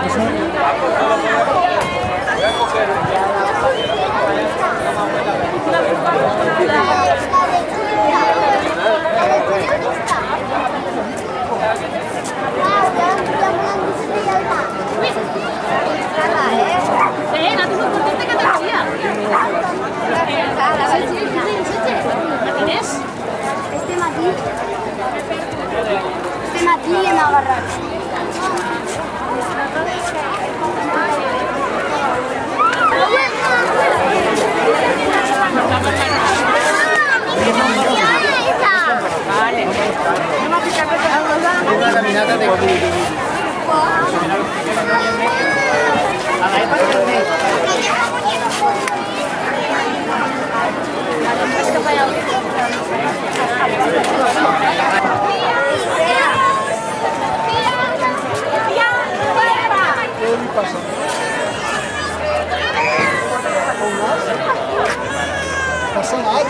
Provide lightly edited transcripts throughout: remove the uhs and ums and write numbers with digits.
Nanti mau berhenti kata dia. ¿Tienes? Este mati en agarrar. Vale. Una caminata de passa nada.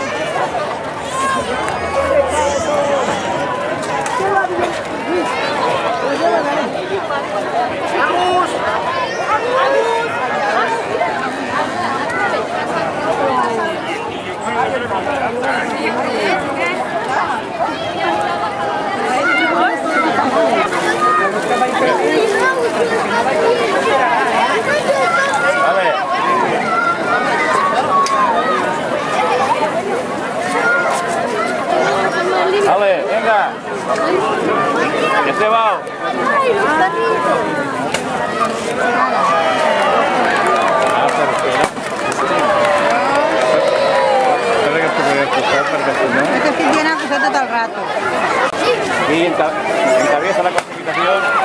Ale, venga. Que se va. Es que si tiene acusado todo el rato. Y encabeza la clasificación.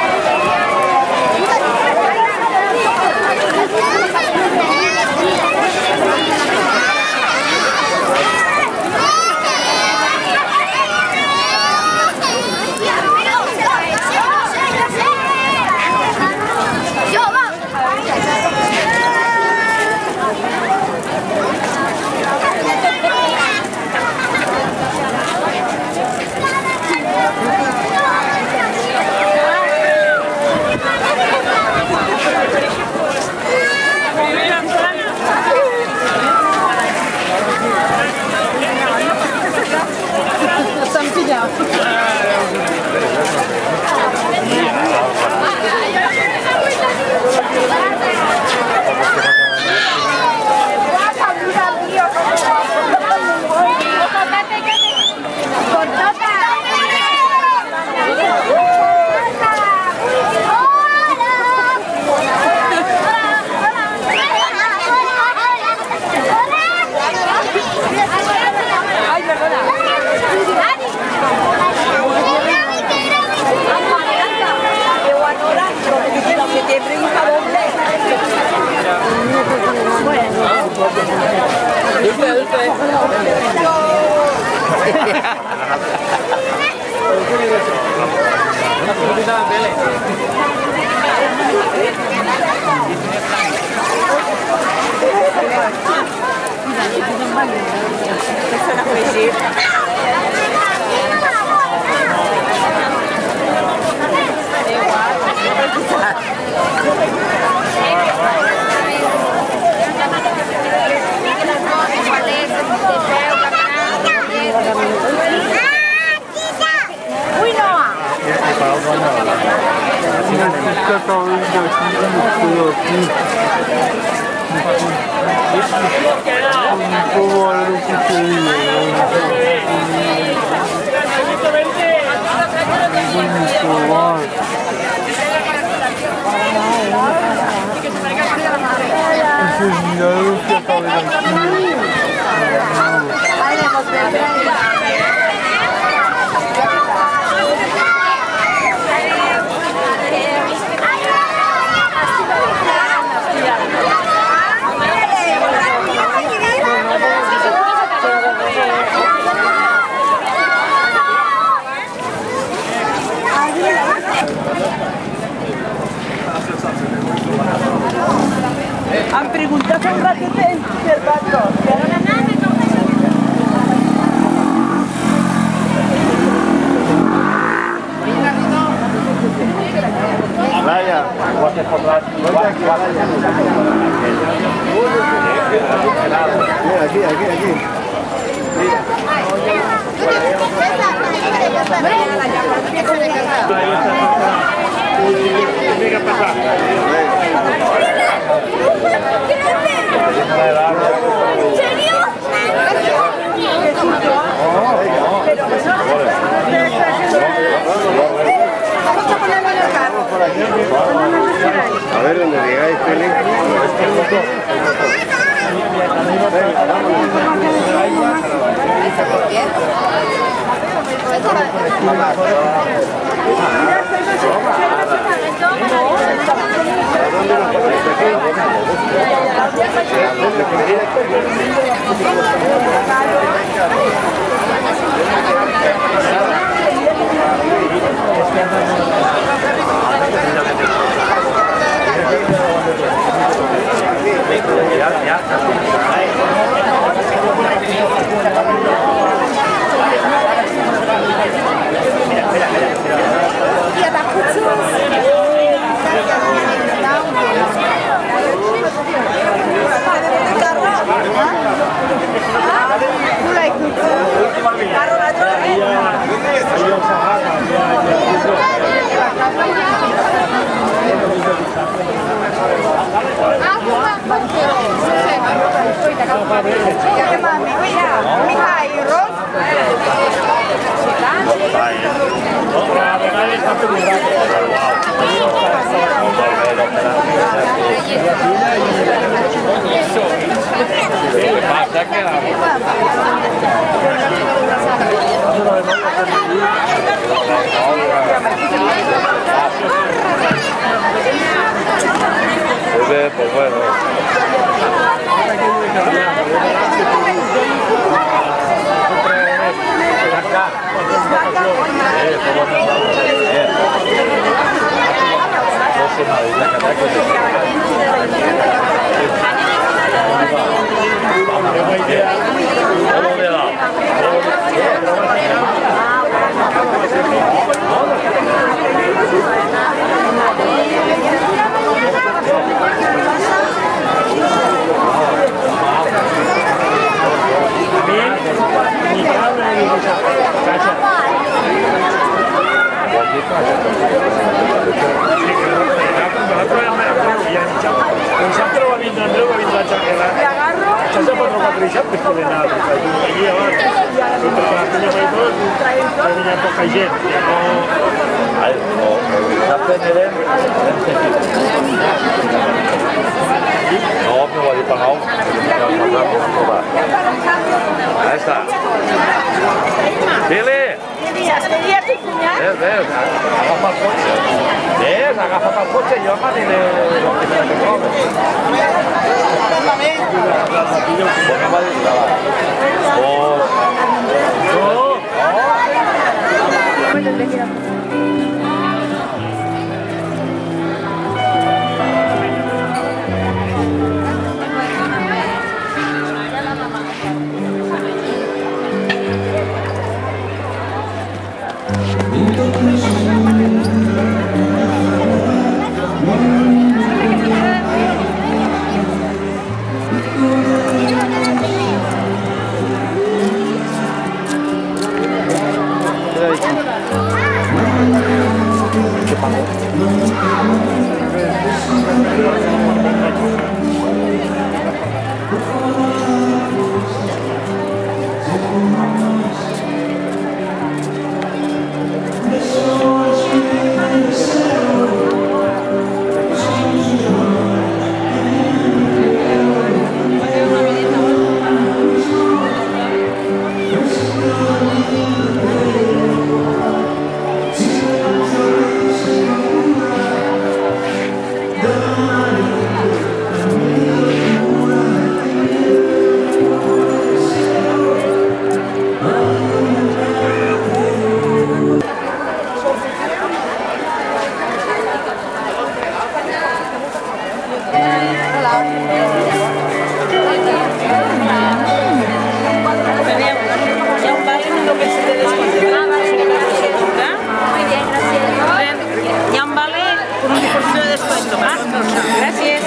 Vaya, Aquí. A ver, donde digáis, Felipe. Pues bueno. No, me voy a ir para abajo. Ahí está. Billy. Agafa el cotxe. Agafa el cotxe i jo m'aniré lo que me trobe. Ya un vale con un 10%. Gracias.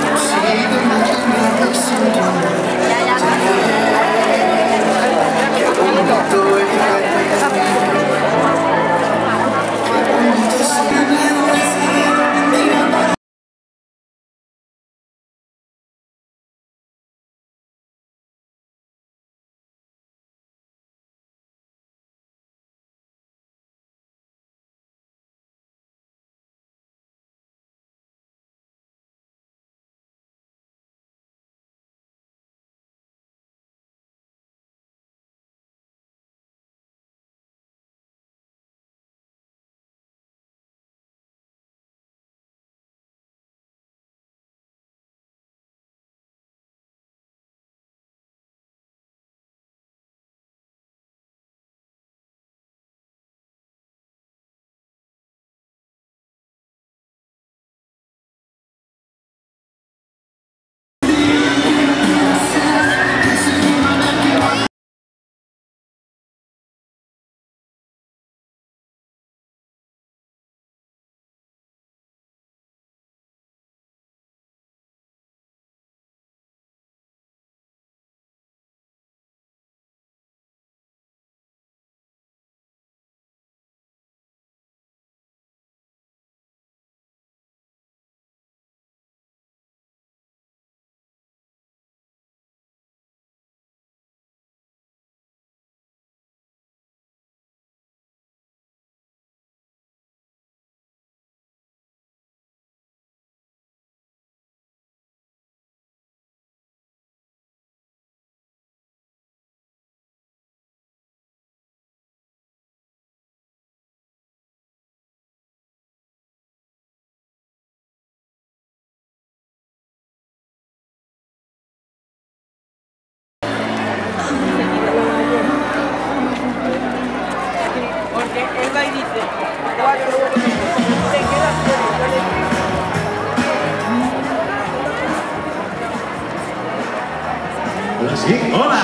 Sí, hola,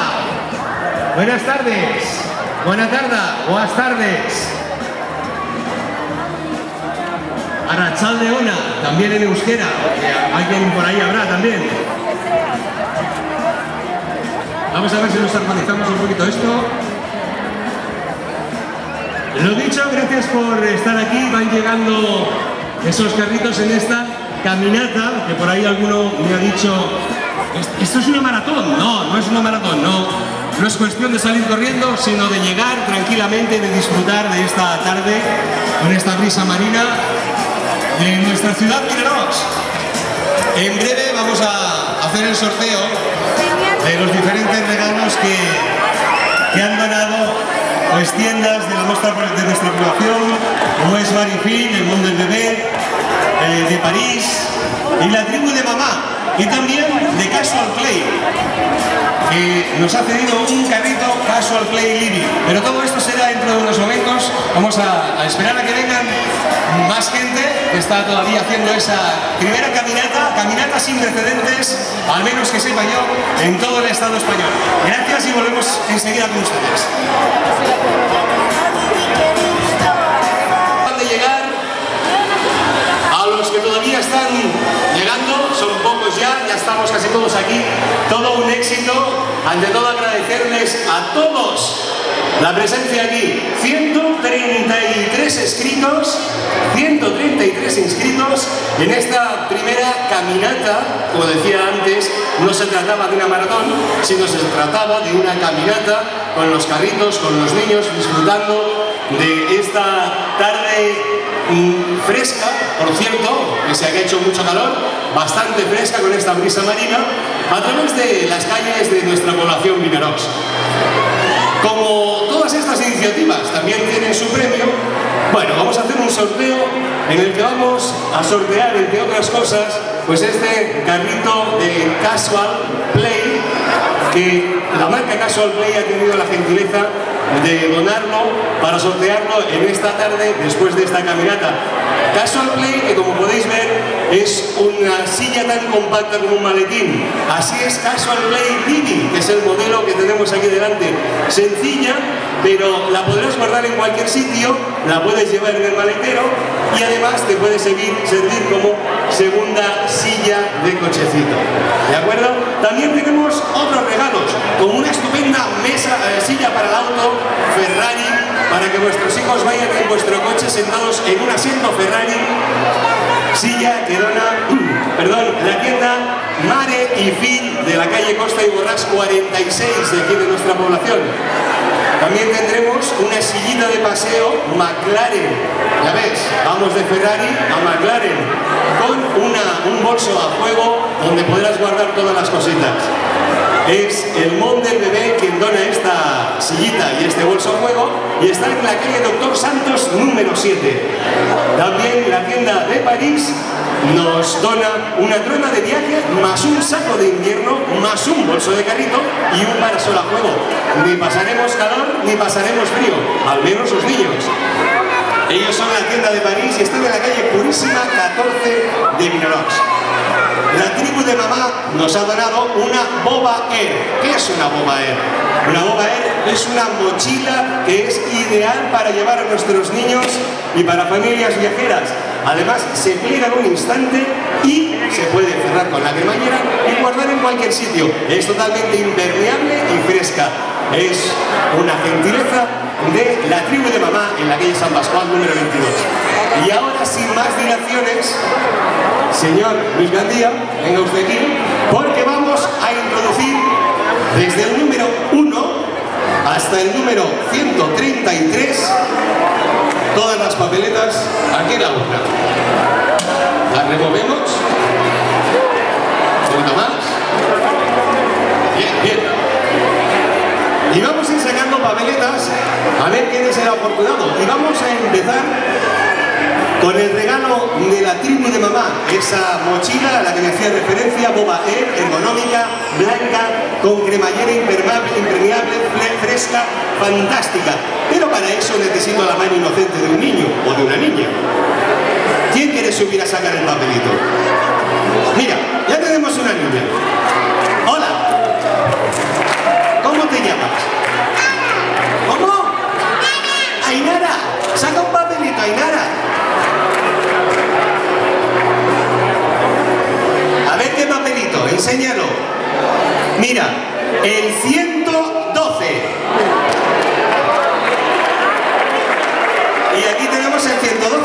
buenas tardes, buena tarde, buenas tardes. Arratsalde ona, también en euskera, alguien por ahí habrá también. Vamos a ver si nos organizamos un poquito esto. Lo dicho, gracias por estar aquí. Van llegando esos carritos en esta caminata, que por ahí alguno me ha dicho, ¿esto es una maratón? No, no es una maratón, no es cuestión de salir corriendo, sino de llegar tranquilamente, de disfrutar de esta tarde, con esta brisa marina de nuestra ciudad Vinaròs. En breve vamos a hacer el sorteo de los diferentes regalos que han donado pues tiendas de nuestra población, como es Marifil, el Mundo del Bebé, de París y la tribu de mamá, y también de Casual Play, que nos ha cedido un carrito Casual Play Living. Pero todo esto será dentro de unos momentos. Vamos a esperar a que vengan más gente que está todavía haciendo esa primera caminata sin precedentes, al menos que sepa yo, en todo el Estado español. Gracias y volvemos enseguida con ustedes. De llegar a los que todavía están llegando, son pocos ya estamos casi todos aquí. Todo un éxito. Ante todo, agradecerles a todos la presencia aquí. 133 inscritos en esta primera caminata. Como decía antes, no se trataba de una maratón, sino se trataba de una caminata con los carritos, con los niños, disfrutando de esta tarde fresca, por cierto, pese a que ha hecho mucho calor, bastante fresca con esta brisa marina, a través de las calles de nuestra población Vinaròs. Como todas estas iniciativas también tienen su premio, bueno, vamos a hacer un sorteo en el que vamos a sortear, entre otras cosas, pues este carrito de Casual Play, que la marca Casual Play ha tenido la gentileza de donarlo para sortearlo en esta tarde después de esta caminata. Casual Play, que como podéis ver es una silla tan compacta como un maletín. Así es Casual Play Living, que es el modelo que tenemos aquí delante. Sencilla, pero la podrás guardar en cualquier sitio, la puedes llevar en el maletero y además te puede servir como segunda silla de cochecito. ¿De acuerdo? También tenemos otros regalos, como una estupenda silla para el auto Ferrari, para que vuestros hijos vayan en vuestro coche sentados en un asiento Ferrari. Silla que dona, la tienda Mare y Fin de la calle Costa y Borràs 46 de aquí de nuestra población. También tendremos una sillita de paseo McLaren, ya ves, vamos de Ferrari a McLaren, con un bolso a juego donde podrás guardar todas las cositas. Es el Món del Bebé quien dona esta sillita y este bolso a juego, y está en la calle Doctor Santos número 7. También la tienda de París nos dona una trona de viaje más un saco de invierno más un bolso de carrito y un parasol a juego. Ni pasaremos calor ni pasaremos frío, al menos los niños. Ellos son la tienda de París y están en la calle Purísima 14 de Vinaròs. La tribu de mamá nos ha donado una Boba Air. ¿Qué es una Boba Air? Una Boba Air es una mochila que es ideal para llevar a nuestros niños y para familias viajeras. Además, se pliega en un instante y se puede cerrar con la cremallera y guardar en cualquier sitio. Es totalmente impermeable y fresca. Es una gentileza de la tribu de mamá en la calle San Pascual número 22. Y ahora, sin más dilaciones, señor Luis Gandía, venga usted aquí, porque vamos a introducir desde el número 1 hasta el número 133 todas las papeletas aquí en la urna. Las removemos. Un poquito más. Bien, bien. Y vamos a ir sacando papeletas a ver quién es el afortunado. Y vamos a empezar con el regalo de la tribu de mamá, esa mochila a la que me hacía referencia, Boba Air, ergonómica, blanca, con cremallera impermeable, fresca, fantástica. Pero para eso necesito la mano inocente de un niño o de una niña. ¿Quién quiere subir a sacar el papelito? Mira, ya tenemos una niña. Hola. ¿Cómo te llamas? ¿Cómo? Ainara. Saca un papelito, Ainara. A ver qué papelito, enséñalo. Mira, el 112. Y aquí tenemos el 112.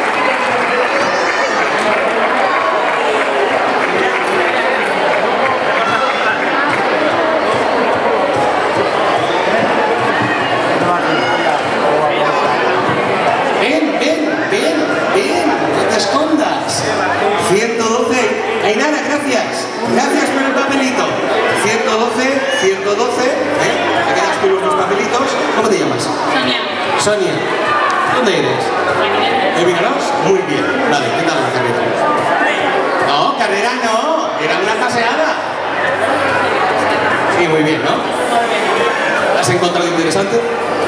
Escondas. 112. Ainara, gracias. Gracias por el papelito. 112, 112. Te quedas con los dos papelitos. ¿Cómo te llamas? Sonia. Sonia. ¿Dónde eres? ¿De Vinaròs? Muy bien. Vale, ¿qué tal la carrera? No, carrera no. Era una paseada. Sí, muy bien, ¿no? ¿La has encontrado interesante?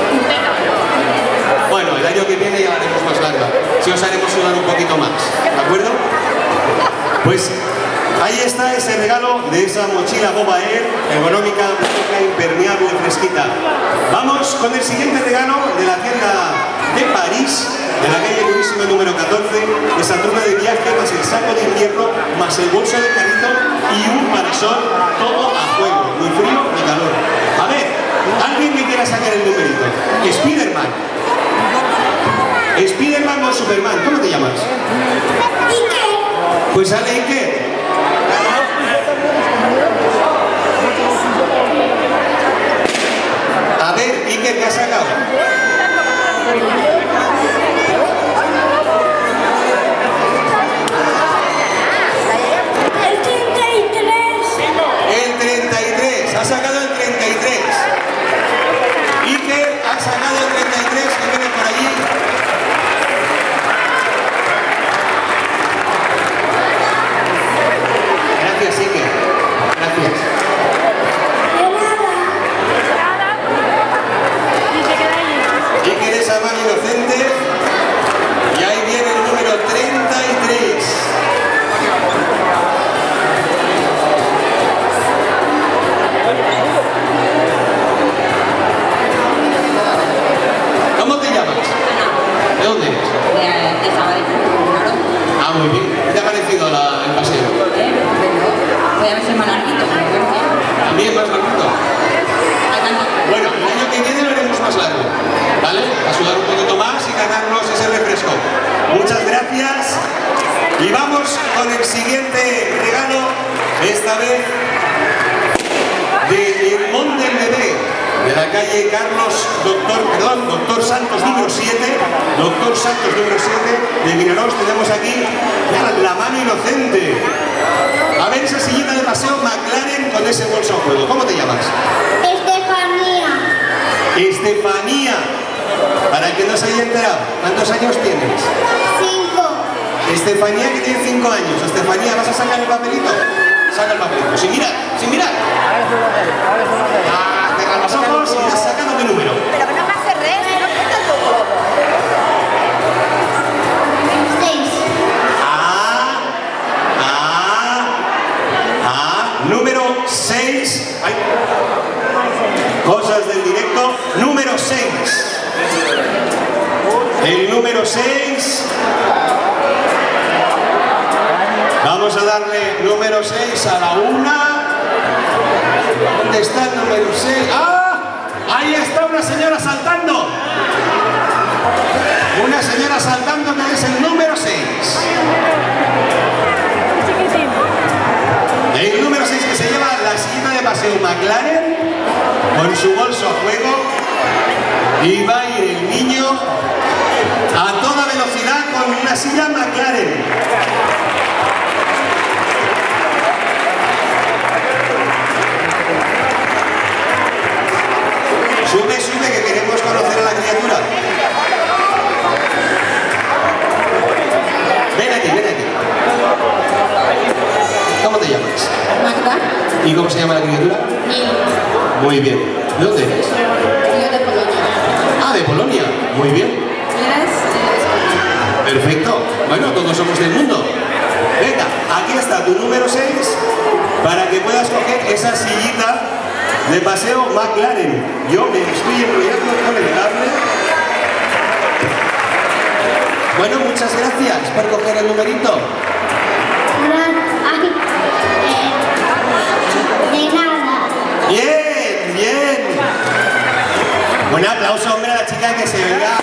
Bueno, el año que viene ya la haremos más larga. Si os haremos sudar un poquito más, ¿de acuerdo? Pues ahí está ese regalo de esa mochila Boba Air, ergonómica, blanca, impermeable, fresquita. Vamos con el siguiente regalo de la tienda de París, de la calle Purísima número 14, esa trona de viaje, más el saco de invierno, más el bolso de carrito y un parasol, todo a juego, ni frío ni calor. A ver, alguien que quiera sacar el numerito. Spiderman. Spiderman o Superman, ¿cómo te llamas? Iker. Pues sale Iker. A ver, Iker, ¿qué has sacado? El 33. El 33, ha sacado el 33. Iker ha sacado el 33, que viene por allí. Gracias, Iker. Gracias. Iker, esa mano inocente. cogido el paseo? Podría haber sido más larguito, pero bueno, bien. También más larguito. Bueno, el año que viene lo haremos más largo, ¿vale? A sudar un poquito más y ganarnos ese refresco. Muchas gracias. Y vamos con el siguiente regalo, esta vez de El Monte del Bebé, de la calle Doctor Santos número 7, Doctor Santos número 7 de Vinaroz. Tenemos aquí la mano inocente. A ver esa sillita de paseo McLaren con ese bolso a juego. ¿Cómo te llamas? Estefanía. Estefanía. Para el que no se haya enterado, ¿cuántos años tienes? 5. Estefanía, que tiene 5 años. Estefanía, ¿vas a sacar el papelito? Saca el papelito. Sin mirar, sin mirar. Cierra los ojos y vas sacando mi número. Pero que no me hace res, no quita todo. 6. Número 6. Ay. Cosas del directo. Número 6. El número 6. Vamos a darle número 6 a la 1. ¿Dónde está el número 6? ¡Ah! Ahí está una señora saltando. Una señora saltando que es el número 6. El número 6 que se lleva la sillita de paseo McLaren con su bolso a juego, y va a ir el niño a toda velocidad con una silla McLaren. Sube, sube, que queremos conocer a la criatura. Ven aquí, ven aquí. ¿Cómo te llamas? Magda. ¿Y cómo se llama la criatura? Nil. Muy bien. ¿De dónde eres? Yo de Polonia. Ah, de Polonia. Muy bien. ¿Eres de Perfecto. Bueno, todos somos del mundo. Venga, aquí está tu número 6 para que puedas coger esa sillita de paseo McLaren. Yo me estoy enrollando con el cable. Bueno, muchas gracias por coger el numerito. De nada. Bien, bien. Un aplauso, hombre, a la chica que se venga.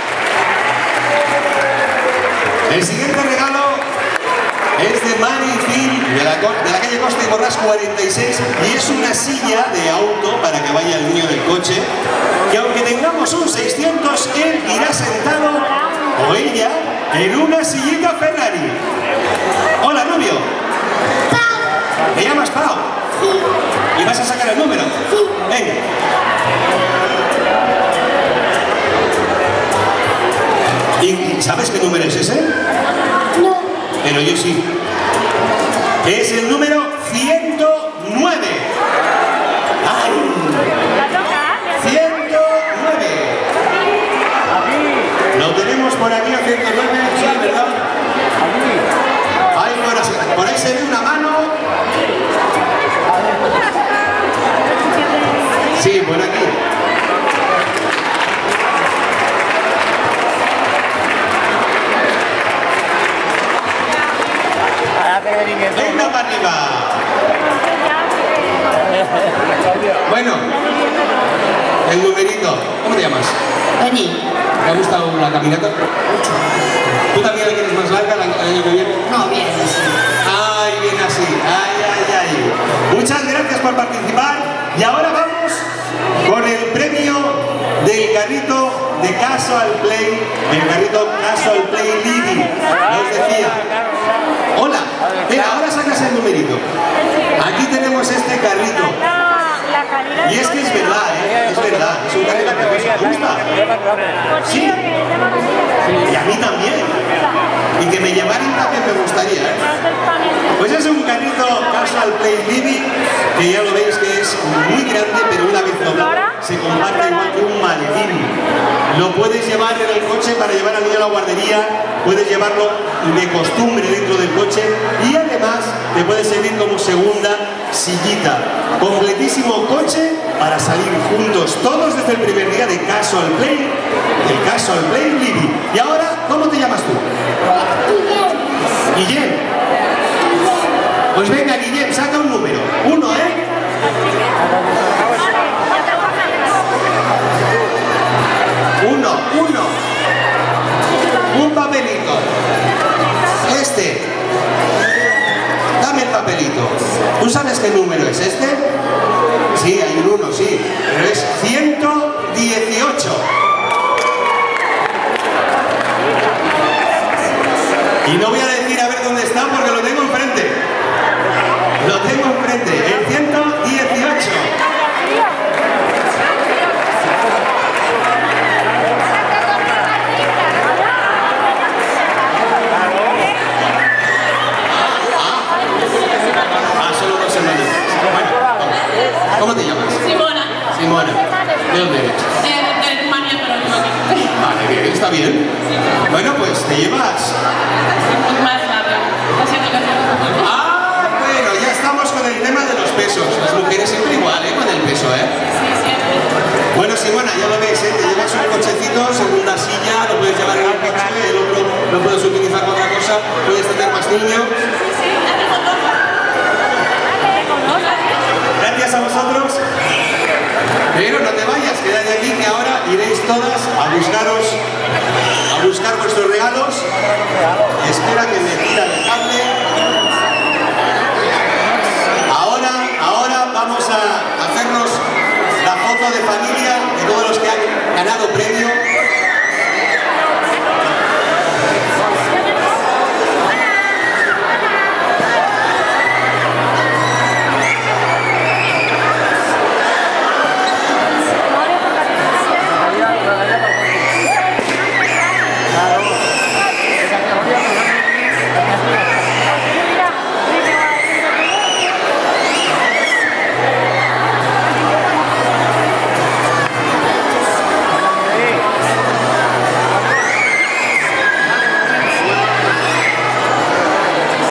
El siguiente regalo es de Mari Phil, de la calle Costa y Borràs 46, y es una silla de auto para que vaya el niño del coche, que aunque tengamos un 600, él irá sentado, o ella, en una sillita Ferrari. Hola, novio. ¿Te llamas Pau? Sí. ¿Y vas a sacar el número? Sí. Venga. ¿Y sabes qué número es ese? No. Pero yo sí. Es el número 109. ¡Ay! 109. Lo tenemos por aquí a 109, sí, ¿verdad? Por ahí se ve una mano. Sí, por aquí. Venga para arriba. Bueno, el numerito. ¿Cómo te llamas? Penny. ¿Te ha gustado la caminata? ¿Tú también la quieres más larga el año que viene? No, bien, sí. Ay, bien así. Ay, ay, ay. Muchas gracias por participar. Y ahora vamos con el premio del carrito de Casual Play, el carrito Casual Play Living. Os decía. Hola. Venga, ahora sacas el numerito. Aquí tenemos este carrito. Y es que es verdad, ¿eh? Es verdad. Es un carrito que os gusta. Sí. Y a mí también. Y que me llevaran también me gustaría, ¿eh? Pues es un carrito Casual Play Living, que ya lo veis que es muy grande, pero una vez doblado se comparte igual que un maletín. Lo puedes llevar en el coche para llevar al niño a la guardería, puedes llevarlo de costumbre dentro del coche y además te puede servir como segunda sillita. Completísimo coche para salir juntos todos desde el primer día de Casual Play, el Casual Play Living. Y ahora, ¿cómo te llamas tú? Guillermo. Guillem. Pues venga, Guillem, saca un número. 1, ¿eh? 1. Un papelito. Este. Dame el papelito. ¿Tú sabes qué número es este? Sí, hay un 1, sí. Pero es 118. Y no voy a decir a ver dónde está porque lo tengo enfrente. Lo tengo enfrente. El 118. Solo 2 semanas. Bueno, ¿cómo te llamas? Simona. Simona. ¿De dónde eres? De Rumania, pero vivo aquí. Vale, bien, está bien. Bueno, pues te llevas. Más rápido. Lo siento que hacemos un poco. Bueno, ya estamos con el tema de los pesos. Las mujeres siempre igual, con el peso, Sí, siempre. Bueno, Simona, ya lo veis, te llevas un cochecito, segunda silla, lo puedes llevar en el coche, el otro lo puedes utilizar para otra cosa, puedes tener más niños. Sí, hacemos todo. Gracias a vosotros. Pero no te vayas, quedad aquí que ahora iréis todas a buscar vuestros regalos. Espera que me tira